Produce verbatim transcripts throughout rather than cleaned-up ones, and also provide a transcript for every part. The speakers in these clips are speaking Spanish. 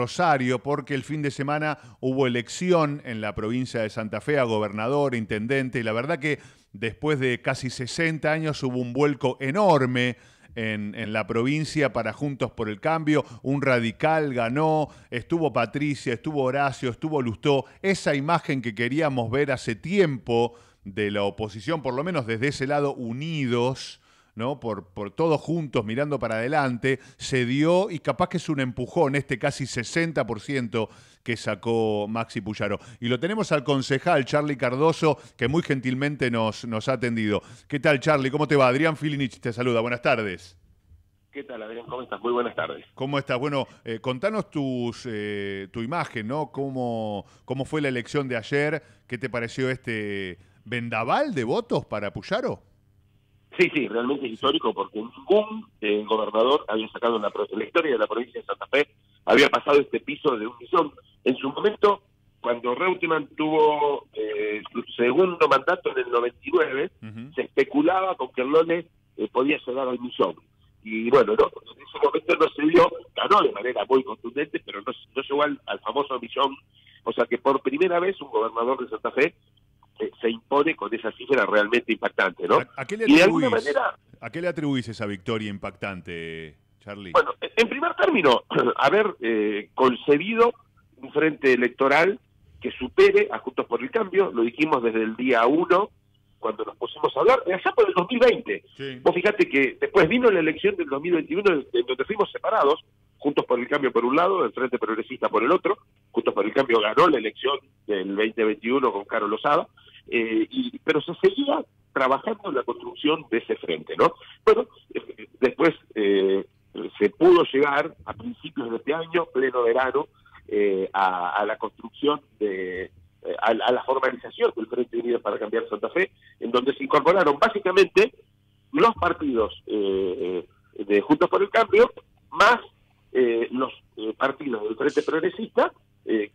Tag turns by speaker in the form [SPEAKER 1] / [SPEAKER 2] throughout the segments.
[SPEAKER 1] Rosario, porque el fin de semana hubo elección en la provincia de Santa Fe a gobernador, intendente, y la verdad que después de casi sesenta años hubo un vuelco enorme en, en la provincia para Juntos por el Cambio. Un radical ganó, estuvo Patricia, estuvo Horacio, estuvo Lustó. Esa imagen que queríamos ver hace tiempo de la oposición, por lo menos desde ese lado, unidos, ¿no? Por, por todos juntos mirando para adelante, se dio y capaz que es un empujón, este casi sesenta por ciento que sacó Maxi Puyaro. Y lo tenemos al concejal Charlie Cardoso, que muy gentilmente nos, nos ha atendido. ¿Qué tal, Charlie? ¿Cómo te va? Adrián Filinich te saluda. Buenas tardes.
[SPEAKER 2] ¿Qué tal, Adrián? ¿Cómo estás? Muy buenas tardes.
[SPEAKER 1] ¿Cómo estás? Bueno, eh, contanos tus, eh, tu imagen, ¿no? ¿Cómo, ¿Cómo fue la elección de ayer? ¿Qué te pareció este vendaval de votos para Puyaro?
[SPEAKER 2] Sí, sí, realmente es histórico porque ningún eh, gobernador había sacado en la, en la historia de la provincia de Santa Fe, había pasado este piso de un millón. En su momento, cuando Reutemann tuvo eh, su segundo mandato en el noventa y nueve, uh-huh. se especulaba con que el Lole eh, podía llegar al millón. Y bueno, no, en ese momento no se dio, ganó de manera muy contundente, pero no, no llegó al, al famoso millón. O sea que por primera vez un gobernador de Santa Fe se impone con esa cifra realmente impactante, ¿no?
[SPEAKER 1] ¿A, a qué le
[SPEAKER 2] y de alguna manera,
[SPEAKER 1] ¿A qué le atribuís esa victoria impactante, Charlie?
[SPEAKER 2] Bueno, en primer término, haber eh, concebido un frente electoral que supere a Juntos por el Cambio, lo dijimos desde el día uno, cuando nos pusimos a hablar, allá por el dos mil veinte. Sí. Vos fíjate que después vino la elección del dos mil veintiuno, en donde fuimos separados, Juntos por el Cambio por un lado, el Frente Progresista por el otro. Juntos por el Cambio ganó la elección del veinte veintiuno con Carlos Lozada, eh, y, pero se seguía trabajando en la construcción de ese frente, ¿no? Bueno, eh, después eh, se pudo llegar a principios de este año, pleno verano, eh, a, a la construcción de... A, a la formalización del Frente Unido para Cambiar Santa Fe, en donde se incorporaron básicamente los partidos eh, de Juntos por el Cambio, más eh, los eh, partidos del Frente Progresista eh,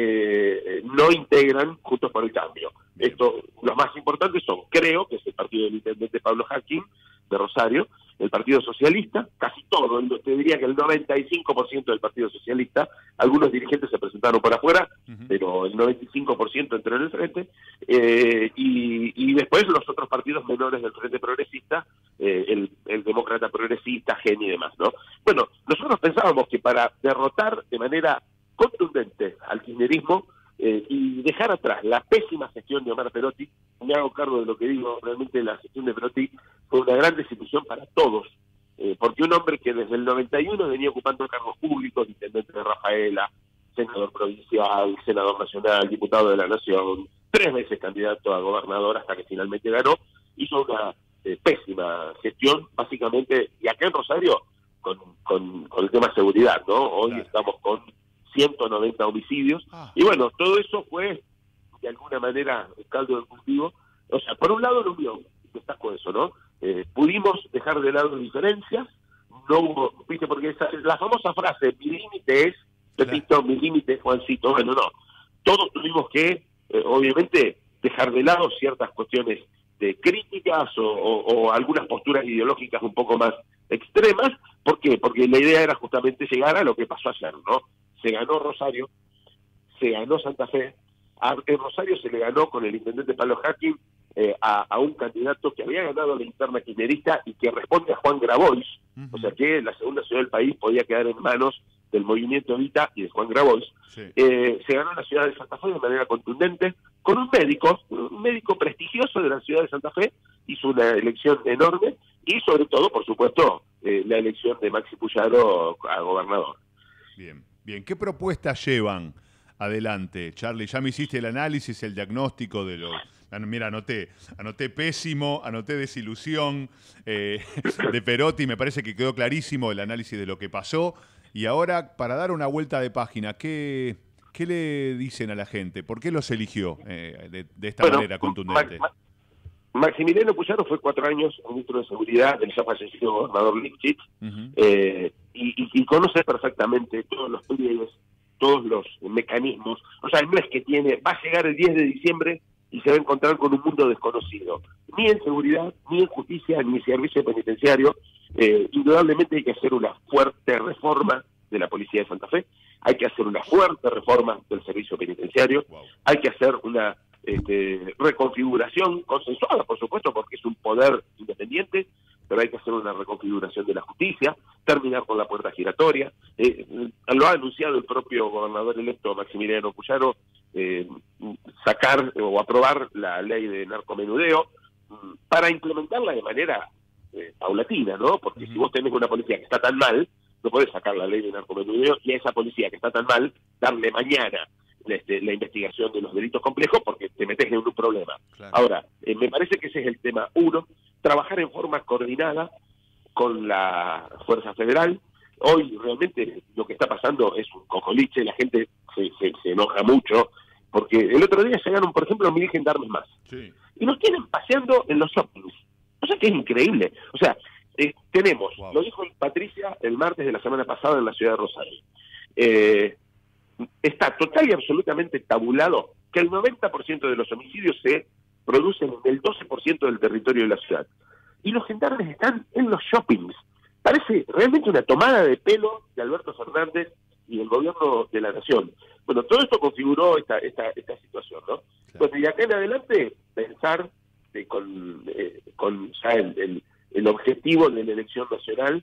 [SPEAKER 2] que no integran Juntos por el Cambio. Esto, los más importantes son, creo, que es el partido del intendente Pablo Hacking, de Rosario, el Partido Socialista, casi todo, te diría que el noventa y cinco por ciento del Partido Socialista, algunos dirigentes se presentaron por afuera, uh-huh. pero el noventa y cinco por ciento entró en el frente, eh, y, y después los otros partidos menores del Frente Progresista, eh, el, el Demócrata Progresista, Gen y demás, ¿no? Bueno, nosotros pensábamos que para derrotar de manera contundente al kirchnerismo, Eh, y dejar atrás la pésima gestión de Omar Perotti, me hago cargo de lo que digo, realmente la gestión de Perotti fue una gran desilusión para todos, eh, porque un hombre que desde el noventa y uno venía ocupando cargos públicos, intendente de Rafaela, senador provincial, senador nacional, diputado de la Nación, tres veces candidato a gobernador hasta que finalmente ganó, hizo una eh, pésima gestión, básicamente, y acá en Rosario, con, con, con el tema seguridad, ¿no? Hoy claro. estamos con ciento noventa homicidios, ah. y bueno, todo eso fue, de alguna manera, el caldo del cultivo. O sea, por un lado la unión, destaco eso, ¿no? Eh, pudimos dejar de lado diferencias, no hubo, viste, porque esa, la famosa frase, mi límite es, repito, mi límite es Juancito, bueno, no, todos tuvimos que, eh, obviamente, dejar de lado ciertas cuestiones de críticas o, o, o algunas posturas ideológicas un poco más extremas. ¿Por qué? Porque la idea era justamente llegar a lo que pasó ayer, ¿no? Se ganó Rosario, se ganó Santa Fe, a, en Rosario se le ganó con el intendente Pablo Hacking eh, a, a un candidato que había ganado la interna kirchnerista y que responde a Juan Grabois, uh-huh. o sea que la segunda ciudad del país podía quedar en manos del movimiento Evita y de Juan Grabois. Sí. Eh, se ganó en la ciudad de Santa Fe de manera contundente, con un médico, un médico prestigioso de la ciudad de Santa Fe, hizo una elección enorme, y sobre todo, por supuesto, eh, la elección de Maxi Puyaro a gobernador.
[SPEAKER 1] Bien. Bien, ¿qué propuestas llevan adelante, Charlie? Ya me hiciste el análisis, el diagnóstico de los... Mira, anoté, anoté pésimo, anoté desilusión eh, de Perotti, me parece que quedó clarísimo el análisis de lo que pasó. Y ahora, para dar una vuelta de página, ¿qué, qué le dicen a la gente? ¿Por qué los eligió eh, de, de esta bueno, manera contundente?
[SPEAKER 2] Ma, Ma, Maximiliano Puyaro fue cuatro años ministro de Seguridad del ya fallecido gobernador Lifchitz, uh-huh. eh, y, y, y conoce perfectamente todos los pliegues, todos los mecanismos. O sea, no es que tiene, va a llegar el diez de diciembre y se va a encontrar con un mundo desconocido, ni en seguridad, ni en justicia, ni en servicio penitenciario. Eh, indudablemente hay que hacer una fuerte reforma de la Policía de Santa Fe, hay que hacer una fuerte reforma del servicio penitenciario, wow. hay que hacer una este, reconfiguración consensuada, por supuesto, porque es un poder independiente, pero hay que hacer una reconfiguración de la justicia, terminar con la puerta giratoria. Eh, lo ha anunciado el propio gobernador electo Maximiliano Cuyaro, eh, sacar o aprobar la ley de narcomenudeo para implementarla de manera eh, paulatina, ¿no? Porque uh-huh. si vos tenés una policía que está tan mal, no podés sacar la ley de narcomenudeo y a esa policía que está tan mal darle mañana este, la investigación de los delitos complejos porque te metes en un problema. Claro. Ahora, eh, me parece que ese es el tema uno, trabajar en forma coordinada con la Fuerza Federal. Hoy realmente lo que está pasando es un cocoliche, la gente se, se, se enoja mucho, porque el otro día llegaron, por ejemplo, mil gendarmes más. Sí. Y nos tienen paseando en los shoppings. O sea que es increíble. O sea, eh, tenemos, wow. lo dijo Patricia el martes de la semana pasada en la ciudad de Rosario, eh, está total y absolutamente tabulado que el noventa por ciento de los homicidios se producen en el doce por ciento del territorio de la ciudad. Y los gendarmes están en los shoppings. Parece realmente una tomada de pelo de Alberto Fernández y el gobierno de la nación. Bueno, todo esto configuró esta esta, esta situación, ¿no? Claro. Bueno, y acá en adelante pensar eh, con, eh, con ya el, el, el objetivo de la elección nacional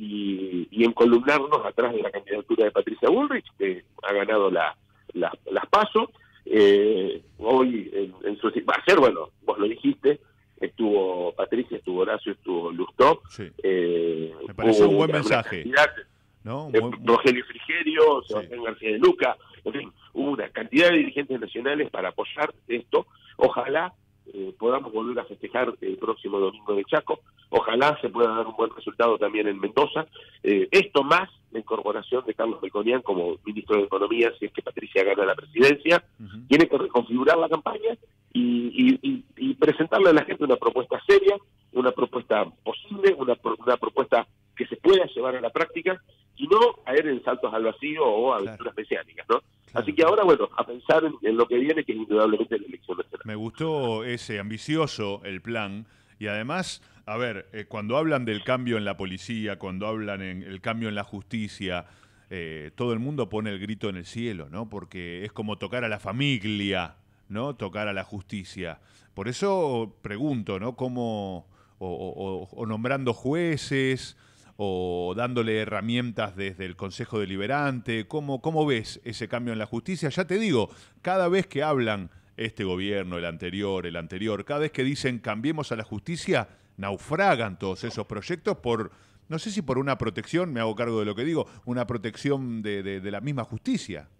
[SPEAKER 2] y, y encolumnarnos atrás de la candidatura de Patricia Bullrich, que ha ganado la, la, las PASO. Eh, hoy, en, en su, va a ser, bueno, vos lo dijiste, estuvo Patricia, estuvo Horacio, estuvo Lustó.
[SPEAKER 1] Sí.
[SPEAKER 2] Eh,
[SPEAKER 1] Me pareció un buen mensaje. ¿No?
[SPEAKER 2] Muy... Rogelio Frigerio, Sebastián sí. García de Luca, en fin, hubo una cantidad de dirigentes nacionales para apoyar esto. Ojalá eh, podamos volver a festejar el próximo domingo de Chaco, ojalá se pueda dar un buen resultado también en Mendoza. Eh, esto más la incorporación de Carlos Melconian como ministro de Economía, si es que Patricia gana la presidencia, uh-huh. tiene que reconfigurar la campaña y, y, y, y presentarle a la gente una propuesta seria, una propuesta posible, una, una propuesta que se pueda llevar a la práctica y no caer en saltos al vacío o aventuras claro. mesiánicas, ¿no? Claro. Así que ahora, bueno, a pensar en, en lo que viene, que es indudablemente la elección nacional.
[SPEAKER 1] Me gustó ese ambicioso el plan y además, a ver, eh, cuando hablan del cambio en la policía, cuando hablan en el cambio en la justicia, eh, todo el mundo pone el grito en el cielo, ¿no? Porque es como tocar a la familia, ¿no? Tocar a la justicia. Por eso pregunto, ¿no? Cómo, o, o, o nombrando jueces, o dándole herramientas desde el Consejo Deliberante, ¿cómo, cómo ves ese cambio en la justicia? Ya te digo, cada vez que hablan este gobierno, el anterior, el anterior, cada vez que dicen cambiemos a la justicia, naufragan todos esos proyectos por, no sé si por una protección, me hago cargo de lo que digo, una protección de, de, de la misma justicia.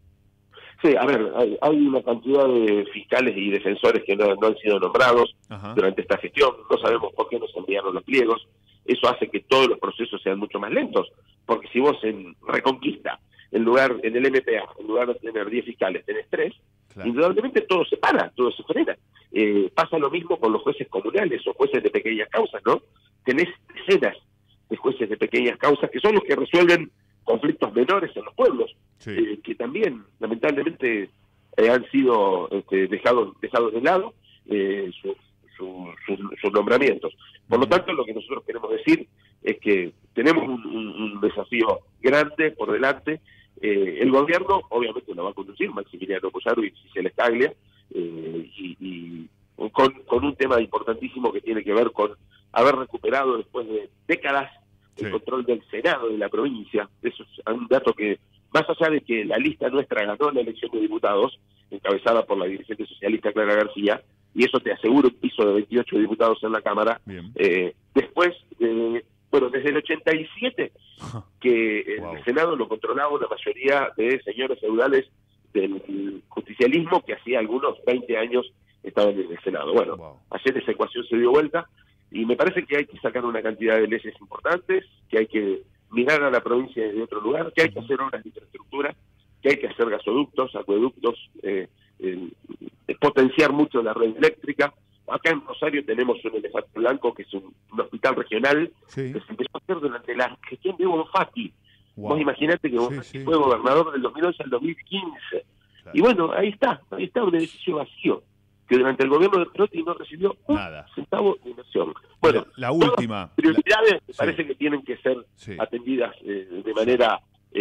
[SPEAKER 2] Sí, a ver, hay, hay una cantidad de fiscales y defensores que no, no han sido nombrados Ajá. durante esta gestión, no sabemos por qué no se enviaron los pliegos. Eso hace que todos los procesos sean mucho más lentos, porque si vos en Reconquista, en lugar en el M P A, en lugar de tener diez fiscales, tenés tres, claro. indudablemente todo se para, todo se frena. Eh, pasa lo mismo con los jueces comunales o jueces de pequeñas causas, ¿no? Tenés decenas de jueces de pequeñas causas que son los que resuelven conflictos menores en los pueblos, sí. eh, que también, lamentablemente, eh, han sido este, dejados, dejados de lado eh, sus su, su, su nombramientos. Por lo tanto, lo que nosotros queremos decir es que tenemos un, un, un desafío grande por delante. Eh, el gobierno, obviamente, lo va a conducir Maximiliano Cuyaro y Gisela Scaglia, eh, y, y con, con un tema importantísimo que tiene que ver con haber recuperado después de décadas el sí. control del Senado de la provincia. Eso es un dato que, más allá de que la lista nuestra ganó la elección de diputados, encabezada por la dirigente socialista Clara García, y eso te asegura un piso de veintiocho diputados en la Cámara. Eh, después, eh, bueno, desde el ochenta y siete, que el wow. Senado lo controlaba una mayoría de señores feudales del justicialismo que hacía algunos veinte años estaban en el Senado. Bueno, wow. ayer esa ecuación se dio vuelta y me parece que hay que sacar una cantidad de leyes importantes, que hay que mirar a la provincia desde otro lugar, que hay que hacer obras de infraestructura, que hay que hacer gasoductos, acueductos, eh, eh, potenciar mucho la red eléctrica. Acá en Rosario tenemos un elefante blanco, que es un, un hospital regional, sí. que se empezó a hacer durante la gestión de Bonfatti. Wow. Vos imaginate que Bonfatti sí, sí. fue gobernador del dos mil once al dos mil quince. Claro. Y bueno, ahí está, ahí está un edificio vacío, que durante el gobierno de Perotti no recibió un Nada. centavo de inversión. Bueno,
[SPEAKER 1] la, la última.
[SPEAKER 2] Las prioridades
[SPEAKER 1] la...
[SPEAKER 2] me parece sí. que tienen que ser sí. atendidas eh, de manera... Eh,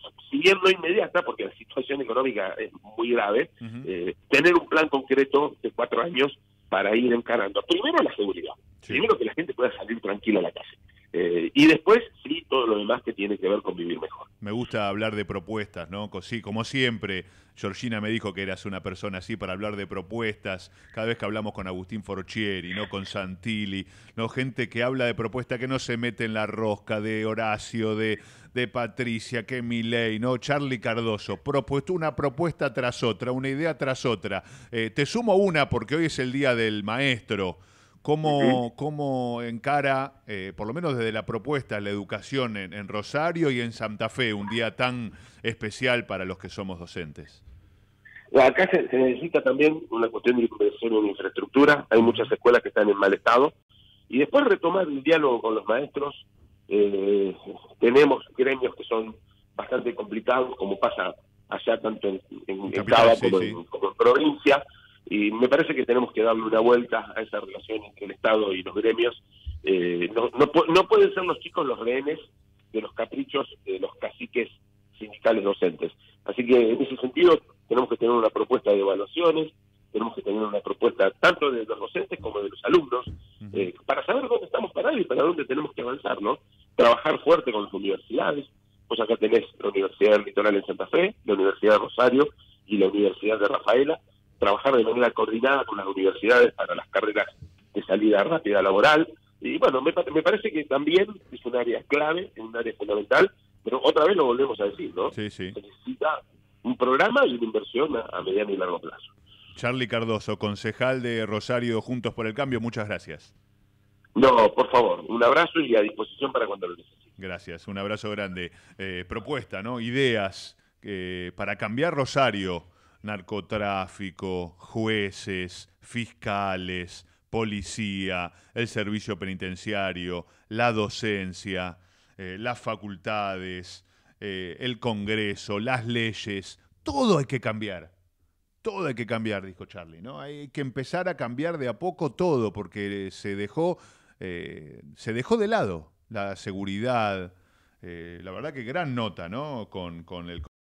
[SPEAKER 2] si bien no inmediata, porque la situación económica es muy grave,
[SPEAKER 1] Uh-huh.
[SPEAKER 2] eh, tener un plan concreto de cuatro años para ir encarando. Primero la seguridad,
[SPEAKER 1] Sí.
[SPEAKER 2] primero que la gente pueda salir tranquila a la calle. Eh, y después, sí, todo lo demás que tiene que ver con vivir mejor.
[SPEAKER 1] Me gusta hablar de propuestas, ¿no? Co- Sí, como siempre, Georgina me dijo que eras una persona así para hablar de propuestas. Cada vez que hablamos con Agustín Forchieri, ¿no? Con Santilli, ¿no? Gente que habla de propuestas, que no se mete en la rosca, de Horacio, de, de Patricia, que Milei, ¿no? Charlie Cardoso, propuesto una propuesta tras otra, una idea tras otra. Eh, te sumo una porque hoy es el Día del Maestro. ¿Cómo, cómo encara, eh, por lo menos desde la propuesta, la educación en, en Rosario y en Santa Fe, un día tan especial para los que somos docentes?
[SPEAKER 2] Acá se, se necesita también una cuestión de inversión en infraestructura. Hay muchas escuelas que están en mal estado. Y después retomar el diálogo con los maestros. Eh, tenemos gremios que son bastante complicados, como pasa allá tanto en, en, en
[SPEAKER 1] Capital,
[SPEAKER 2] Cava
[SPEAKER 1] sí,
[SPEAKER 2] como,
[SPEAKER 1] sí.
[SPEAKER 2] en, como en provincia. Y me parece que tenemos que darle una vuelta a esa relación entre el Estado y los gremios. Eh, no, no, pu- no pueden ser los chicos los rehenes de los caprichos de los caciques sindicales docentes. Así que en ese sentido tenemos que tener una propuesta de evaluaciones, tenemos que tener una propuesta tanto de los docentes como de los alumnos,
[SPEAKER 1] Uh-huh.
[SPEAKER 2] eh, para saber dónde estamos parados y para dónde tenemos que avanzar, ¿no? Trabajar fuerte con las universidades. Pues acá tenés la Universidad del Litoral en Santa Fe, la Universidad de Rosario y la Universidad de Rafaela. Trabajar de manera coordinada con las universidades para las carreras de salida rápida laboral. Y bueno, me, me parece que también es un área clave, es un área fundamental, pero otra vez lo volvemos a decir, ¿no?
[SPEAKER 1] Sí, sí.
[SPEAKER 2] Se necesita un programa y una inversión a, a mediano y largo plazo.
[SPEAKER 1] Charlie Cardoso, concejal de Rosario Juntos por el Cambio, muchas gracias.
[SPEAKER 2] No, por favor, un abrazo y a disposición para cuando lo necesite.
[SPEAKER 1] Gracias, un abrazo grande. Eh, propuesta, ¿no? Ideas eh, para cambiar Rosario. Narcotráfico, jueces, fiscales, policía, el servicio penitenciario, la docencia, eh, las facultades, eh, el Congreso, las leyes. Todo hay que cambiar. Todo hay que cambiar, dijo Charlie, ¿no? Hay que empezar a cambiar de a poco todo, porque se dejó, eh, se dejó de lado la seguridad. Eh, la verdad que gran nota, ¿no? Con, con el